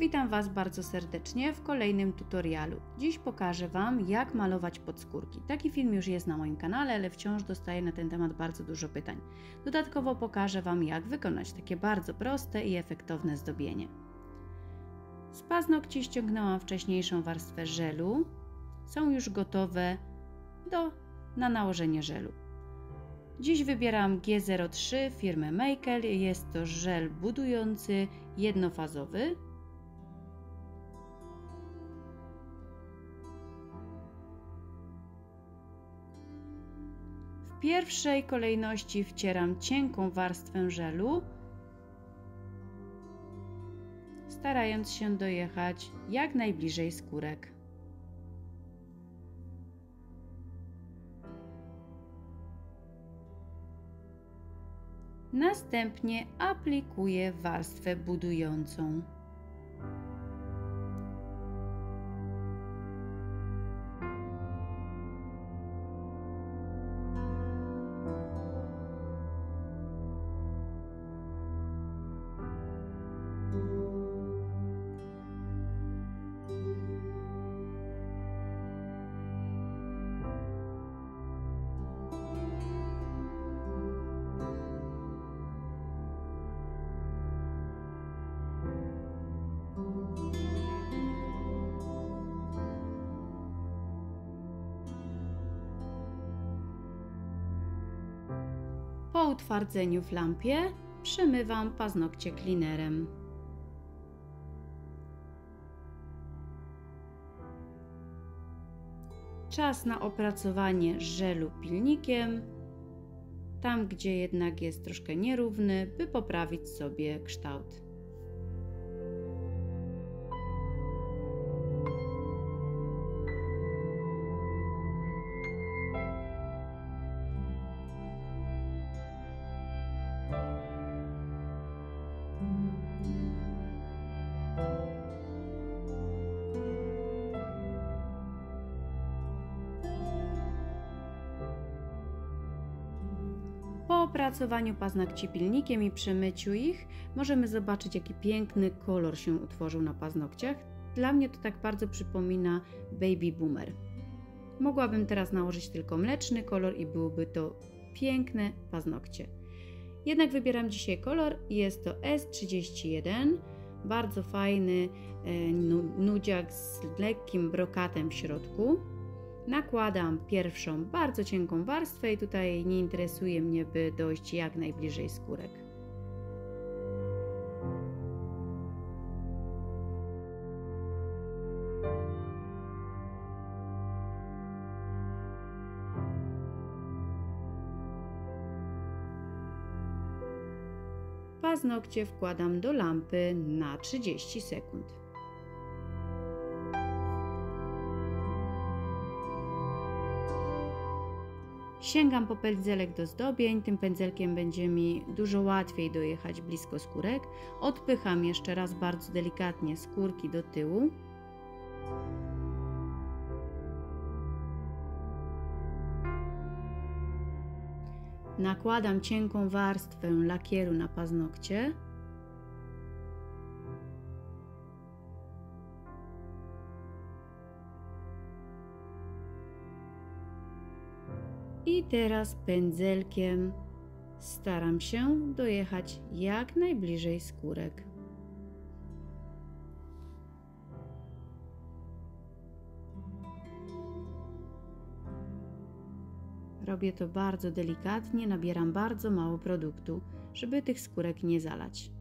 Witam Was bardzo serdecznie w kolejnym tutorialu. Dziś pokażę Wam, jak malować podskórki. Taki film już jest na moim kanale, ale wciąż dostaję na ten temat bardzo dużo pytań. Dodatkowo pokażę Wam, jak wykonać takie bardzo proste i efektowne zdobienie. Z paznokci ściągnęłam wcześniejszą warstwę żelu. Są już gotowe na nałożenie żelu. Dziś wybieram G03 firmy Meikel. Jest to żel budujący jednofazowy. W pierwszej kolejności wcieram cienką warstwę żelu, starając się dojechać jak najbliżej skórek. Następnie aplikuję warstwę budującą. Po utwardzeniu w lampie przemywam paznokcie cleanerem. Czas na opracowanie żelu pilnikiem, tam gdzie jednak jest troszkę nierówny, by poprawić sobie kształt. Po opracowaniu paznokci pilnikiem i przemyciu ich możemy zobaczyć, jaki piękny kolor się utworzył na paznokciach. Dla mnie to tak bardzo przypomina Baby Boomer. Mogłabym teraz nałożyć tylko mleczny kolor i byłoby to piękne paznokcie. Jednak wybieram dzisiaj kolor i jest to S31. Bardzo fajny nudziak z lekkim brokatem w środku. Nakładam pierwszą bardzo cienką warstwę i tutaj nie interesuje mnie, by dojść jak najbliżej skórek. Paznokcie wkładam do lampy na 30 sekund. Sięgam po pędzelek do zdobień, tym pędzelkiem będzie mi dużo łatwiej dojechać blisko skórek. Odpycham jeszcze raz bardzo delikatnie skórki do tyłu. Nakładam cienką warstwę lakieru na paznokcie. I teraz pędzelkiem staram się dojechać jak najbliżej skórek. Robię to bardzo delikatnie, nabieram bardzo mało produktu, żeby tych skórek nie zalać.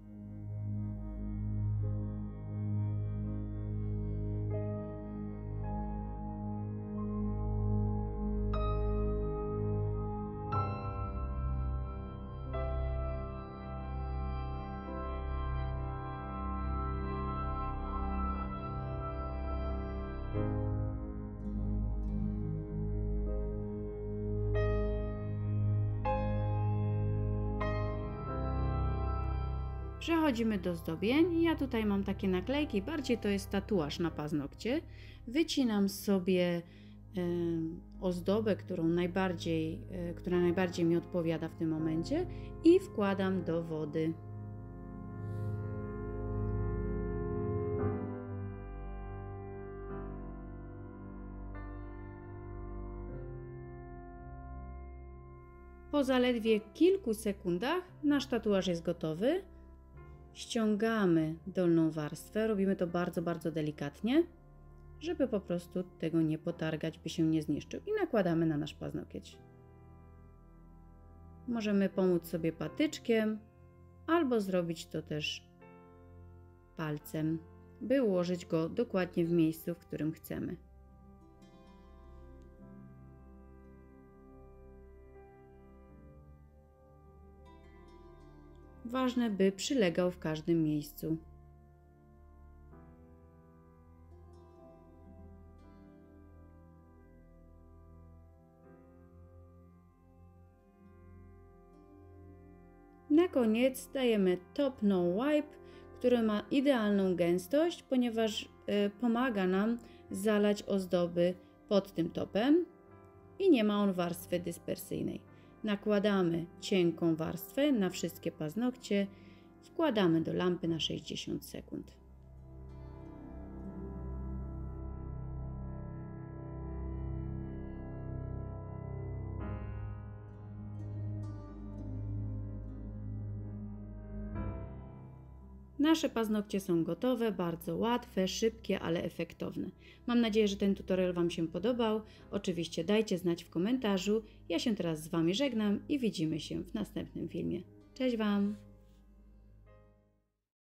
Przechodzimy do zdobień. Ja tutaj mam takie naklejki, bardziej to jest tatuaż na paznokcie. Wycinam sobie ozdobę, która najbardziej mi odpowiada w tym momencie i wkładam do wody. Po zaledwie kilku sekundach nasz tatuaż jest gotowy. Ściągamy dolną warstwę, robimy to bardzo, bardzo delikatnie, żeby po prostu tego nie potargać, by się nie zniszczył, i nakładamy na nasz paznokieć. Możemy pomóc sobie patyczkiem albo zrobić to też palcem, by ułożyć go dokładnie w miejscu, w którym chcemy. Ważne, by przylegał w każdym miejscu. Na koniec dajemy Top No Wipe, który ma idealną gęstość, ponieważ pomaga nam zalać ozdoby pod tym topem i nie ma on warstwy dyspersyjnej. Nakładamy cienką warstwę na wszystkie paznokcie, wkładamy do lampy na 60 sekund. Nasze paznokcie są gotowe, bardzo łatwe, szybkie, ale efektowne. Mam nadzieję, że ten tutorial Wam się podobał. Oczywiście dajcie znać w komentarzu. Ja się teraz z Wami żegnam i widzimy się w następnym filmie. Cześć Wam!